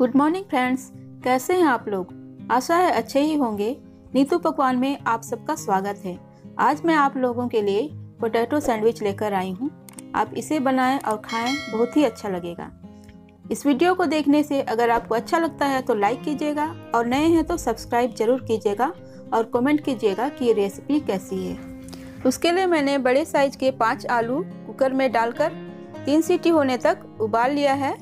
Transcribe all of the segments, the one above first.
Good morning friends, कैसे हैं आप लोग। आशा है अच्छे ही होंगे। नीतू पकवान में आप सबका स्वागत है। आज मैं आप लोगों के लिए पोटैटो सैंडविच लेकर आई हूं। आप इसे बनाएं और खाएं, बहुत ही अच्छा लगेगा। इस वीडियो को देखने से अगर आपको अच्छा लगता है तो लाइक कीजिएगा और नए हैं तो सब्सक्राइब जरूर कीजिएगा और कमेंट कीजिएगा कि ये रेसिपी कैसी है। उसके लिए मैंने बड़े साइज के 5 आलू कुकर में डालकर 3 सीटी होने तक उबाल लिया है।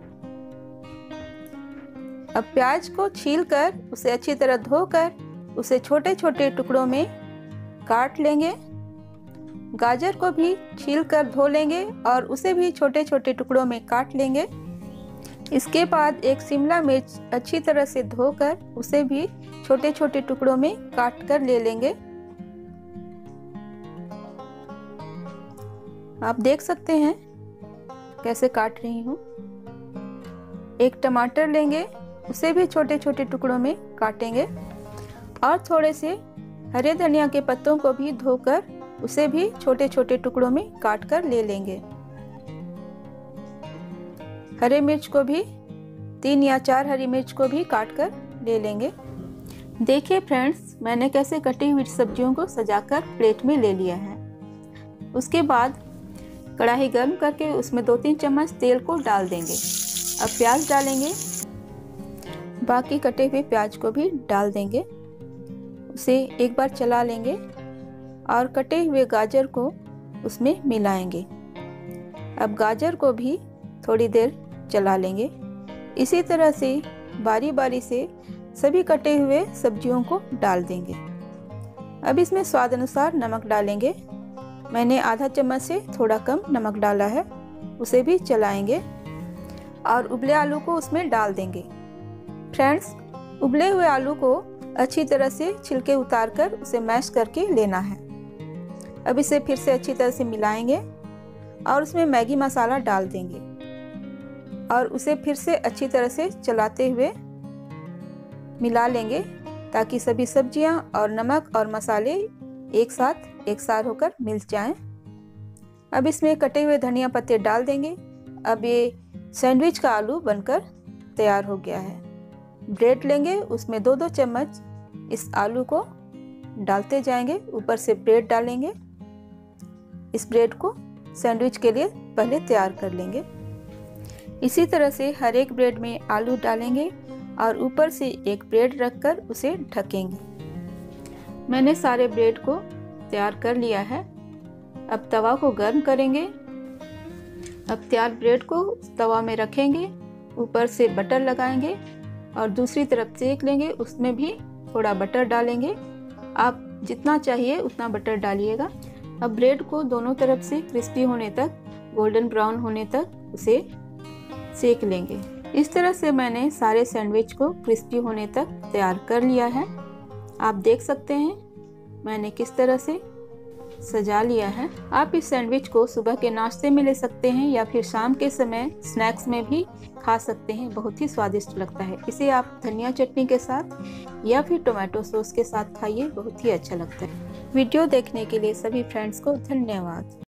अब प्याज को छीलकर उसे अच्छी तरह धोकर उसे छोटे छोटे टुकड़ों में काट लेंगे। गाजर को भी छीलकर धो लेंगे और उसे भी छोटे छोटे टुकड़ों में काट लेंगे। इसके बाद एक शिमला मिर्च अच्छी तरह से धोकर उसे भी छोटे छोटे टुकड़ों में काट कर ले लेंगे। आप देख सकते हैं कैसे काट रही हूँ। एक टमाटर लेंगे, उसे भी छोटे छोटे टुकड़ों में काटेंगे और थोड़े से हरे धनिया के पत्तों को भी धोकर उसे भी छोटे छोटे टुकड़ों में काट कर ले लेंगे। हरे मिर्च को भी 3 या 4 हरी मिर्च को भी काट कर ले लेंगे। देखिए फ्रेंड्स, मैंने कैसे कटी हुई सब्जियों को सजाकर प्लेट में ले लिया है। उसके बाद कढ़ाई गर्म करके उसमें 2-3 चम्मच तेल को डाल देंगे। अब प्याज डालेंगे, बाकी कटे हुए प्याज को भी डाल देंगे। उसे एक बार चला लेंगे और कटे हुए गाजर को उसमें मिलाएंगे। अब गाजर को भी थोड़ी देर चला लेंगे। इसी तरह से बारी बारी से सभी कटे हुए सब्जियों को डाल देंगे। अब इसमें स्वाद अनुसार नमक डालेंगे। मैंने आधा चम्मच से थोड़ा कम नमक डाला है। उसे भी चलाएंगे और उबले आलू को उसमें डाल देंगे। फ्रेंड्स, उबले हुए आलू को अच्छी तरह से छिलके उतार कर उसे मैश करके लेना है। अब इसे फिर से अच्छी तरह से मिलाएंगे और उसमें मैगी मसाला डाल देंगे और उसे फिर से अच्छी तरह से चलाते हुए मिला लेंगे ताकि सभी सब्जियां और नमक और मसाले एक साथ एकसार होकर मिल जाएं। अब इसमें कटे हुए धनिया पत्ते डाल देंगे। अब ये सैंडविच का आलू बनकर तैयार हो गया है। ब्रेड लेंगे, उसमें 2-2 चम्मच इस आलू को डालते जाएंगे। ऊपर से ब्रेड डालेंगे। इस ब्रेड को सैंडविच के लिए पहले तैयार कर लेंगे। इसी तरह से हर एक ब्रेड में आलू डालेंगे और ऊपर से एक ब्रेड रखकर उसे ढकेंगे। मैंने सारे ब्रेड को तैयार कर लिया है। अब तवा को गर्म करेंगे। अब तैयार ब्रेड को तवा में रखेंगे, ऊपर से बटर लगाएंगे और दूसरी तरफ सेक लेंगे। उसमें भी थोड़ा बटर डालेंगे। आप जितना चाहिए उतना बटर डालिएगा। अब ब्रेड को दोनों तरफ से क्रिस्पी होने तक, गोल्डन ब्राउन होने तक उसे सेक लेंगे। इस तरह से मैंने सारे सैंडविच को क्रिस्पी होने तक तैयार कर लिया है। आप देख सकते हैं मैंने किस तरह से सजा लिया है। आप इस सैंडविच को सुबह के नाश्ते में ले सकते हैं या फिर शाम के समय स्नैक्स में भी खा सकते हैं। बहुत ही स्वादिष्ट लगता है। इसे आप धनिया चटनी के साथ या फिर टोमेटो सॉस के साथ खाइए, बहुत ही अच्छा लगता है। वीडियो देखने के लिए सभी फ्रेंड्स को धन्यवाद।